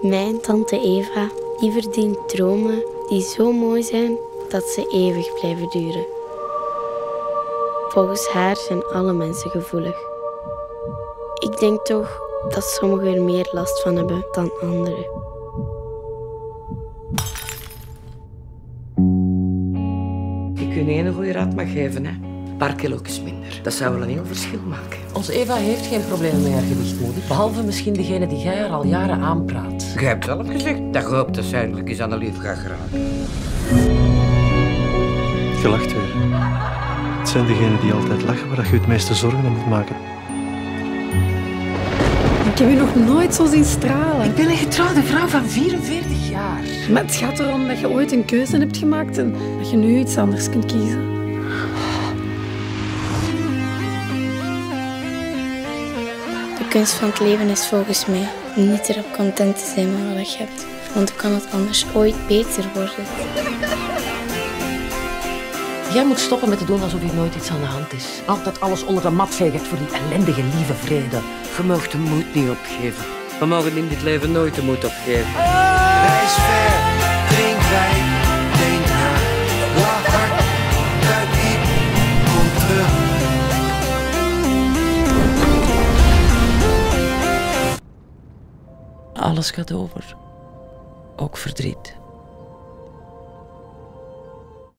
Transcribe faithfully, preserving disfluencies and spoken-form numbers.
Mijn tante Eva, die verdient dromen die zo mooi zijn dat ze eeuwig blijven duren. Volgens haar zijn alle mensen gevoelig. Ik denk toch dat sommigen er meer last van hebben dan anderen. Ik kun je een goede raad mag geven, hè. Een paar kilo's minder. Dat zou wel een heel verschil maken. Onze Eva heeft geen problemen met haar gewicht, moeder. Behalve misschien degene die jij haar al jaren aanpraat. Jij hebt zelf gezegd dat je hoopt dat ze eindelijk eens aan de lief gaat geraken. Je lacht weer. Het zijn degenen die altijd lachen waar je het meeste zorgen om moet maken. Ik heb je nog nooit zo zien stralen. Ik ben een getrouwde vrouw van vierenveertig jaar. Maar het gaat erom dat je ooit een keuze hebt gemaakt en dat je nu iets anders kunt kiezen. De kunst van het leven is volgens mij niet erop content te zijn met wat je hebt. Want dan kan het anders ooit beter worden. Jij moet stoppen met te doen alsof hier nooit iets aan de hand is. Altijd alles onder de mat vegen voor die ellendige lieve vrede. Je mag de moed niet opgeven. We mogen in dit leven nooit de moed opgeven. Reis ver, drink wijn, denk na. Lach hard, duik diep, kom terug. Alles gaat over. Ook verdriet.